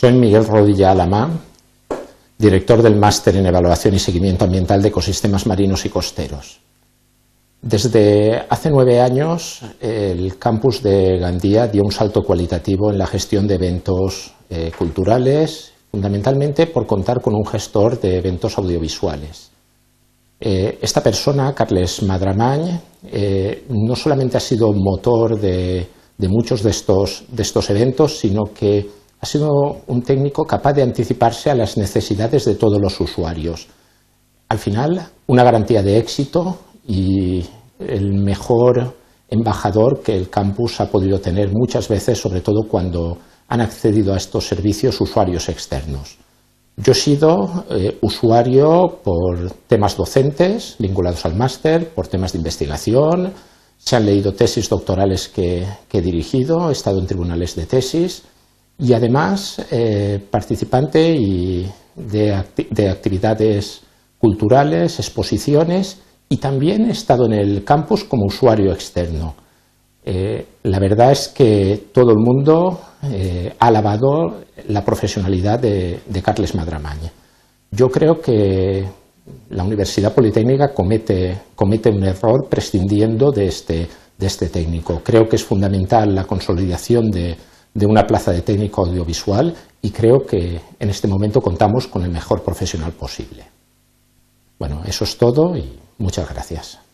Soy Miguel Rodilla Alamán, director del Máster en Evaluación y Seguimiento Ambiental de Ecosistemas Marinos y Costeros. Desde hace 9 años, el campus de Gandía dio un salto cualitativo en la gestión de eventos culturales, fundamentalmente por contar con un gestor de eventos audiovisuales. Esta persona, Carles Madramany, no solamente ha sido motor de muchos de estos eventos, sino que ha sido un técnico capaz de anticiparse a las necesidades de todos los usuarios. Al final, una garantía de éxito y el mejor embajador que el campus ha podido tener muchas veces, sobre todo cuando han accedido a estos servicios usuarios externos. Yo he sido usuario por temas docentes vinculados al máster, por temas de investigación, se han leído tesis doctorales que he dirigido, he estado en tribunales de tesis y además participante de actividades culturales, exposiciones y también he estado en el campus como usuario externo. La verdad es que todo el mundo ha alabado la profesionalidad de Carles Madramany. Yo creo que la Universidad Politécnica comete un error prescindiendo de este técnico. Creo que es fundamental la consolidación de una plaza de técnico audiovisual y creo que en este momento contamos con el mejor profesional posible. Bueno, eso es todo y muchas gracias.